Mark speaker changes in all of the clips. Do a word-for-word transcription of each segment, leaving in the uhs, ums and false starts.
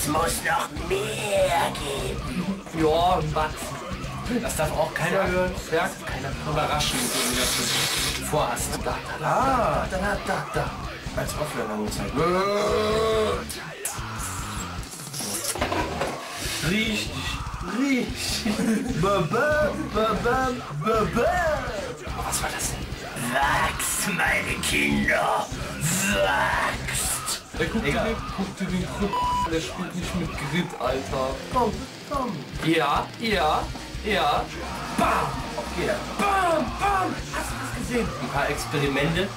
Speaker 1: Es muss noch mehr geben.
Speaker 2: Ja, ein Batzen. Das darf auch keiner hören. Ja, keiner überraschen, so wie das du vorhast. Da, da, da,
Speaker 1: Ah,
Speaker 2: da, da, da, da. Als Offline-Anzeige. Richtig, richtig. Baba, baba, baba. Was war das denn?
Speaker 1: Wachst, meine Kinder, wachst.
Speaker 2: Der guckt dir den, guckt dir den Krug, der spielt nicht mit Grit, Alter. Komm, komm. Ja, ja, ja. Bam! Okay. Bam, bam. Hast du das gesehen? Ein paar Experimente.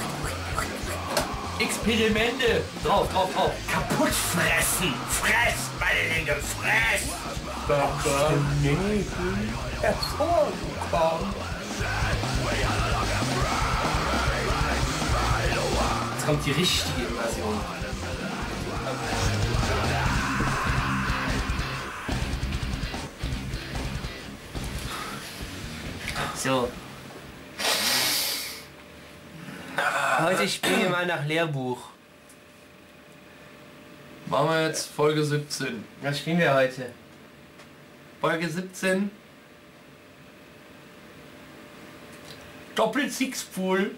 Speaker 2: Experimente. Drauf, drauf, drauf.
Speaker 1: Kaputt fressen, fress, meine Dinge, fress.
Speaker 2: Bam, bam. Nee, hervorgekommen. Jetzt kommt die richtige Invasion.
Speaker 3: So. Heute spielen wir mal nach Lehrbuch.
Speaker 2: Machen wir jetzt Folge siebzehn.
Speaker 3: Was spielen wir heute?
Speaker 2: Folge siebzehn. Doppel-Six-Pool.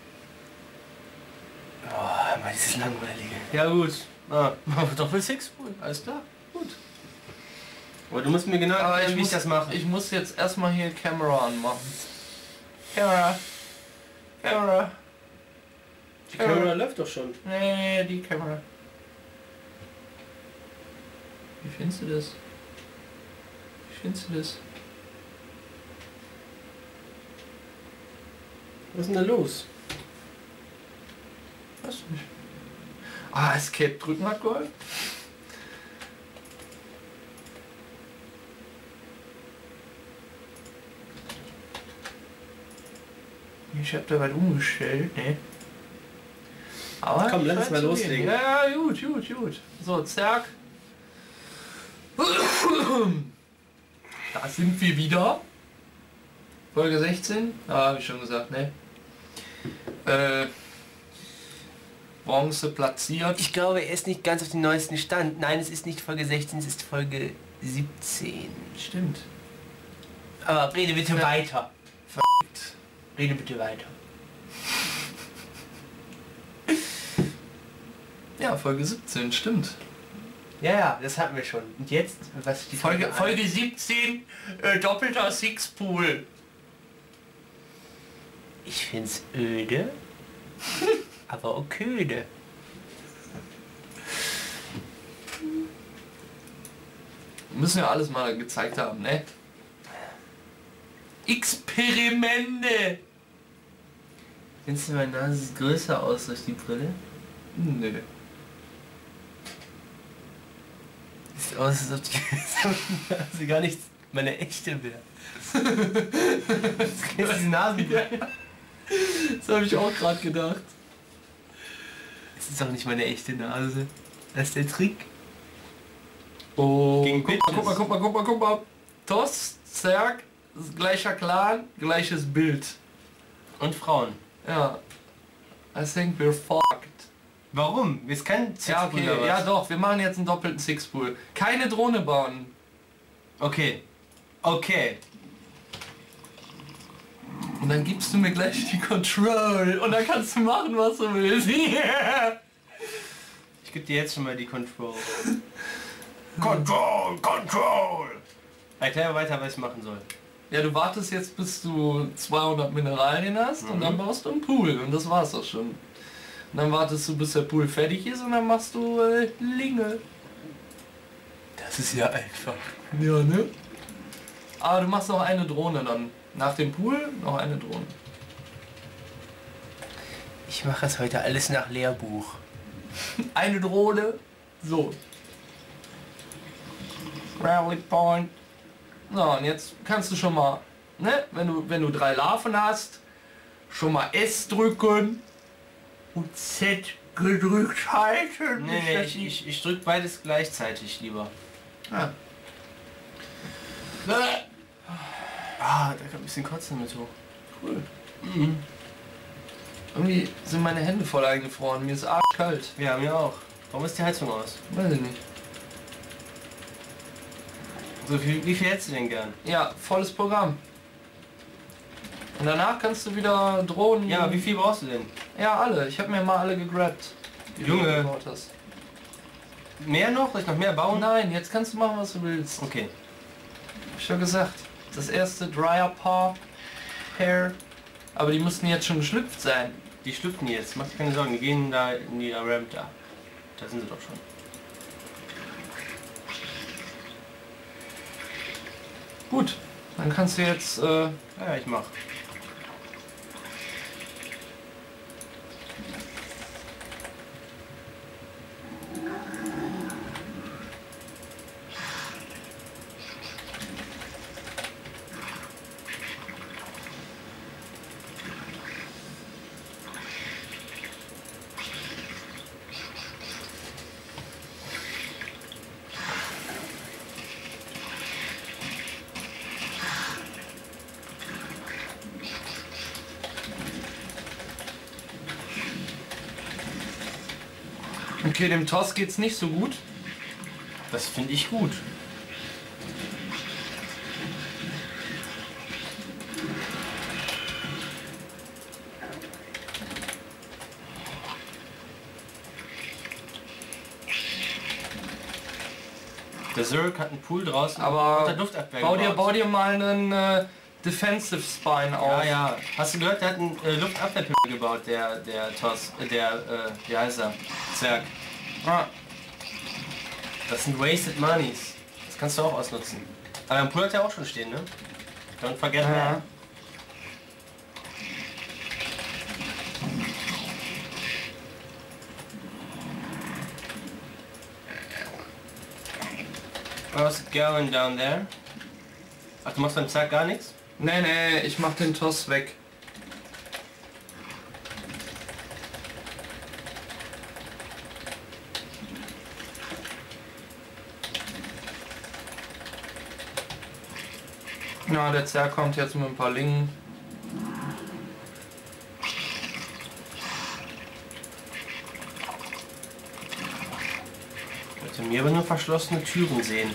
Speaker 3: Oh, mal dieses langweilige.
Speaker 2: Ja gut. Ah, Doppel-Six-Pool, alles klar. Gut.
Speaker 3: Aber du musst mir genau
Speaker 2: Aber
Speaker 3: erklären,
Speaker 2: ich
Speaker 3: wie
Speaker 2: muss,
Speaker 3: ich das mache.
Speaker 2: ich muss jetzt erstmal hier Kamera anmachen. Kamera. Kamera.
Speaker 3: Die Kamera läuft doch schon.
Speaker 2: Nee, die Kamera. Wie findest du das? Wie findest du das?
Speaker 3: Was ist denn da los?
Speaker 2: Weiß nicht. Ah, Escape drücken hat geholfen. Ich hab da was umgestellt, ne? Aber
Speaker 3: Komm, lass uns
Speaker 2: scheint
Speaker 3: mal
Speaker 2: zu
Speaker 3: loslegen.
Speaker 2: gehen. Ja, ja, gut, gut, gut. So, zack. Da sind wir wieder. Folge sechzehn. Ah, habe ich schon gesagt, ne? Äh, Bronze platziert.
Speaker 3: Ich glaube, er ist nicht ganz auf den neuesten Stand. Nein, es ist nicht Folge sechzehn, es ist Folge siebzehn.
Speaker 2: Stimmt.
Speaker 3: Aber rede bitte
Speaker 2: Ja.
Speaker 3: weiter. Rede bitte weiter.
Speaker 2: Ja, Folge siebzehn, stimmt.
Speaker 3: Ja, ja, das hatten wir schon. Und jetzt? Was ist die
Speaker 2: Folge,
Speaker 3: an?
Speaker 2: Folge siebzehn, äh, doppelter Six-Pool.
Speaker 3: Ich find's öde, aber oköde.
Speaker 2: Müssen ja alles mal gezeigt haben, ne? Experimente!
Speaker 3: Findest du, meine Nase sieht größer aus durch die Brille?
Speaker 2: Nö.
Speaker 3: Sieht aus, als ob die Nase gar nicht meine echte wäre. Das ist die Nasenbrille.
Speaker 2: Das habe ich auch gerade gedacht.
Speaker 3: Das ist doch nicht meine echte Nase. Das ist der Trick.
Speaker 2: Oh,
Speaker 3: Gegen
Speaker 2: guck mal, guck mal, guck mal, guck mal, guck mal. Toss, Zerg, gleicher Clan, gleiches Bild.
Speaker 3: Und Frauen.
Speaker 2: Ja. I think we're fucked.
Speaker 3: Warum? Wir sind kein
Speaker 2: Ja, okay,
Speaker 3: oder was?
Speaker 2: ja doch, wir machen jetzt einen doppelten Six-Pool. Keine Drohne bauen.
Speaker 3: Okay. Okay.
Speaker 2: Und dann gibst du mir gleich die Control und dann kannst du machen, was du willst. Yeah.
Speaker 3: Ich gebe dir jetzt schon mal die Control.
Speaker 2: Control, Control!
Speaker 3: Erklär weiter, was ich machen soll.
Speaker 2: Ja, du wartest jetzt, bis du zweihundert Mineralien hast und dann baust du einen Pool und das war's auch schon. Und dann wartest du, bis der Pool fertig ist und dann machst du äh, Linge.
Speaker 3: Das ist ja einfach.
Speaker 2: Ja, ne? Aber du machst noch eine Drohne dann. Nach dem Pool noch eine Drohne.
Speaker 3: Ich mache es heute alles nach Lehrbuch.
Speaker 2: Eine Drohne. So. Rally Point. So, und jetzt kannst du schon mal, ne, wenn du, wenn du drei Larven hast, schon mal S drücken und Z gedrückt halten.
Speaker 3: Nee, nee, ich, ich, ich drück beides gleichzeitig lieber.
Speaker 2: Ja.
Speaker 3: Ah, da kommt ein bisschen Kotzen mit hoch.
Speaker 2: Cool. Mhm. Irgendwie sind meine Hände voll eingefroren. Mir ist arschkalt.
Speaker 3: Ja, mir auch. Warum ist die Heizung aus?
Speaker 2: Weiß ich nicht.
Speaker 3: So viel, wie viel hättest du denn gern?
Speaker 2: Ja, volles Programm. Und danach kannst du wieder Drohnen...
Speaker 3: Ja, wie viel brauchst du denn?
Speaker 2: Ja, alle. Ich habe mir mal alle gegrabt. Die
Speaker 3: Junge.
Speaker 2: du gebaut hast.
Speaker 3: Mehr noch? Soll ich noch mehr bauen?
Speaker 2: Nein, jetzt kannst du machen, was du willst.
Speaker 3: Okay.
Speaker 2: Hab ich schon gesagt. Das erste Dryer Paw Pair. Aber die mussten jetzt schon geschlüpft sein.
Speaker 3: Die schlüpfen jetzt, mach dir keine Sorgen, die gehen da in die Ramp da. Da sind sie doch schon.
Speaker 2: Gut, dann kannst du jetzt... Äh,
Speaker 3: Ja, ich mach.
Speaker 2: okay, dem Toss geht's nicht so gut.
Speaker 3: Das finde ich gut. Der Zerg hat einen Pool draußen.
Speaker 2: Aber
Speaker 3: unter Luftabwehr
Speaker 2: bau dir,
Speaker 3: gebaut.
Speaker 2: bau dir mal einen äh, Defensive Spine auf.
Speaker 3: Ja, ja. Hast du gehört, der hat einen äh, Luftabwehrpimmel gebaut, der, der Toss, äh, der, äh, wie heißt er? Zerg.
Speaker 2: Ah,
Speaker 3: Das sind wasted monies. Das kannst du auch ausnutzen. Aber am Pool hat er auch schon stehen, ne? Don't forget
Speaker 2: ja.
Speaker 3: that. How's it going down there? Ach, du machst beim Zerg gar nichts?
Speaker 2: Nee, nee, ich mach den Toss weg. Na, der Zerg kommt jetzt mit ein paar Lingen.
Speaker 3: Ich wollte mir aber nur verschlossene Türen sehen.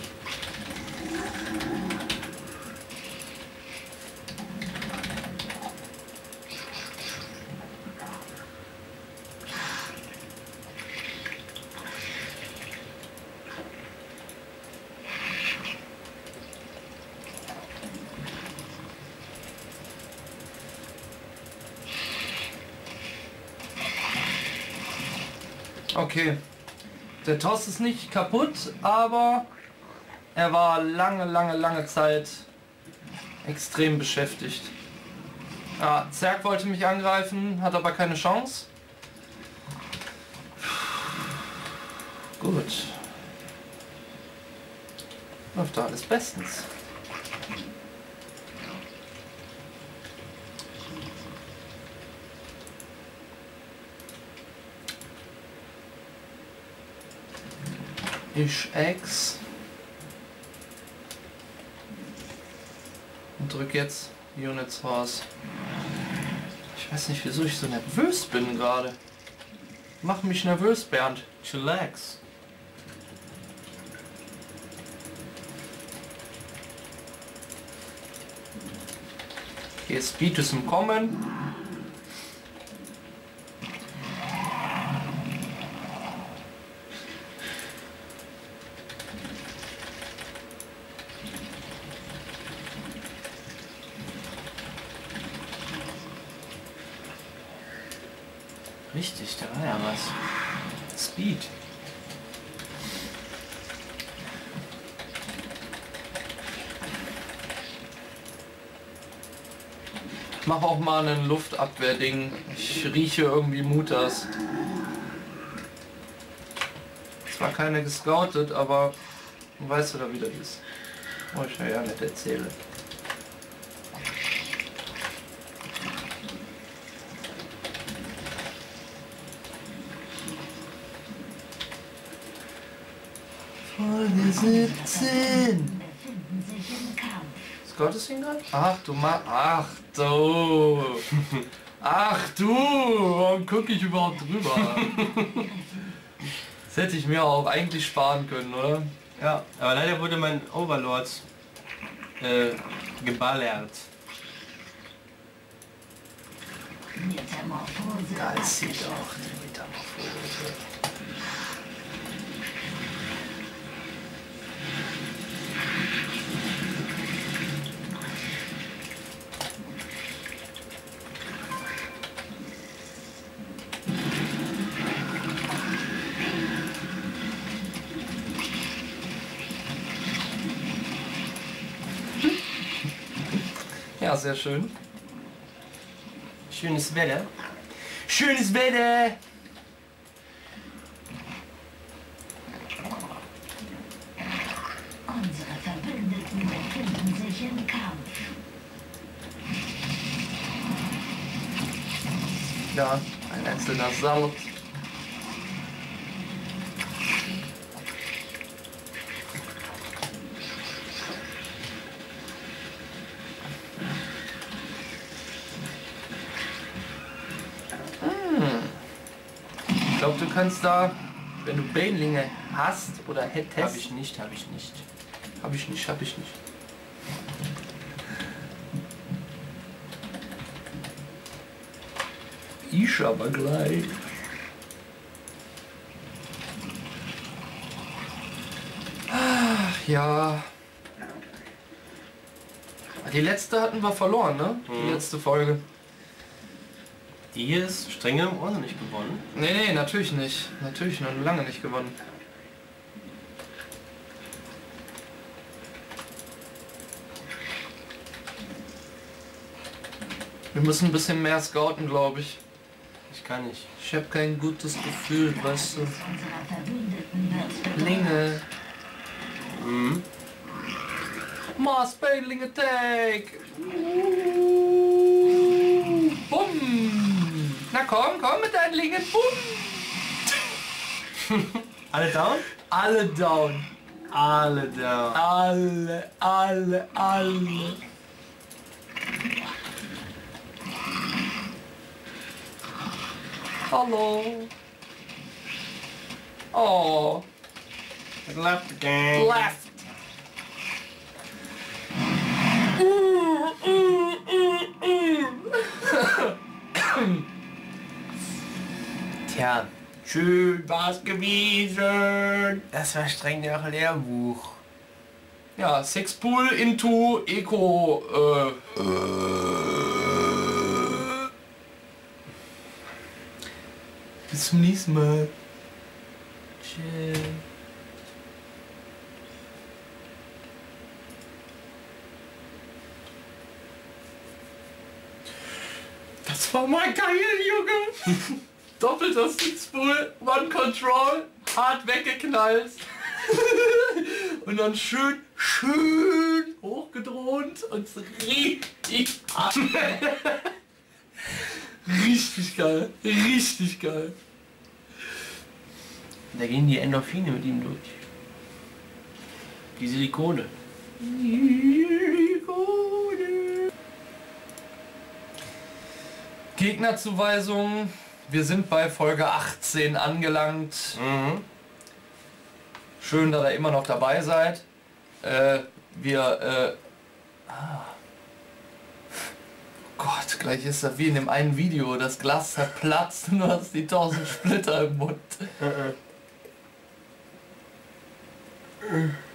Speaker 2: Okay. Der Toss ist nicht kaputt, aber er war lange, lange, lange Zeit extrem beschäftigt. Ja, Zerg wollte mich angreifen, hat aber keine Chance. Gut. Läuft da alles bestens. Ich X und drück jetzt Units raus. Ich weiß nicht, wieso ich so nervös bin gerade. Mach mich nervös, Bernd.
Speaker 3: Chillax.
Speaker 2: Hier ist Speed ist im Kommen.
Speaker 3: Richtig, da war ja was. Speed.
Speaker 2: Mach auch mal ein Luftabwehrding. Ich rieche irgendwie Mutas. Zwar keine gescoutet, aber weißt du da wieder ist. Oh, ich ja nicht erzähle. Folge siebzehn. Scott ist ihn gerade? Ach du Ma... Ach du... Ach du... Warum gucke ich überhaupt drüber? Das hätte ich mir auch eigentlich sparen können, oder?
Speaker 3: Ja, aber leider wurde mein Overlord äh, geballert.
Speaker 4: Metamorphose.
Speaker 2: Da ist sie doch, die Metamorphose. Ja, sehr schön.
Speaker 3: Schönes Wetter. Schönes Wetter!
Speaker 4: Unsere Verbündeten befinden sich im Kampf.
Speaker 2: Ja, ein einzelner Saut. Ich glaube, du kannst da, wenn du Banelinge hast oder hättest...
Speaker 3: Hab ich nicht, hab ich nicht.
Speaker 2: Hab ich nicht, hab ich nicht. Ich aber gleich. Ach ja. Die letzte hatten wir verloren, ne? Die
Speaker 3: Mhm.
Speaker 2: letzte Folge.
Speaker 3: Die hier ist streng im Ohr noch nicht gewonnen.
Speaker 2: Nee, nee, natürlich nicht. Natürlich noch lange nicht gewonnen. Wir müssen ein bisschen mehr scouten, glaube ich.
Speaker 3: Ich kann nicht.
Speaker 2: Ich habe kein gutes Gefühl, weißt du.
Speaker 4: Unserer Verbündeten wird bedroht.
Speaker 2: Linge.
Speaker 3: Mhm.
Speaker 2: Mars Baneling Attack! Bumm! Na komm, komm mit deinen Lingen! Bumm!
Speaker 3: Alle down?
Speaker 2: Alle down!
Speaker 3: Alle down.
Speaker 2: Alle, alle, alle! Hallo! Oh!
Speaker 3: Left again.
Speaker 2: Left!
Speaker 3: Tja,
Speaker 2: Schön war's gewesen!
Speaker 3: das war streng nach Lehrbuch.
Speaker 2: Ja, Sexpool into Eco, äh, bis zum nächsten Mal.
Speaker 3: Chill.
Speaker 2: Das war mal geil, Junge! Doppelter Sexpool, One Control, hart weggeknallt. Und dann schön, schön hochgedroht und so richtig hart. Richtig geil, richtig geil.
Speaker 3: Da gehen die Endorphine mit ihm durch. Die Silikone.
Speaker 2: Gegnerzuweisung. Wir sind bei Folge achtzehn angelangt.
Speaker 3: Mhm.
Speaker 2: Schön, dass ihr immer noch dabei seid. Äh, wir, äh, ah. Gott, gleich ist das wie in dem einen Video. Das Glas zerplatzt und du hast die tausend Splitter im Mund.
Speaker 3: Mhm.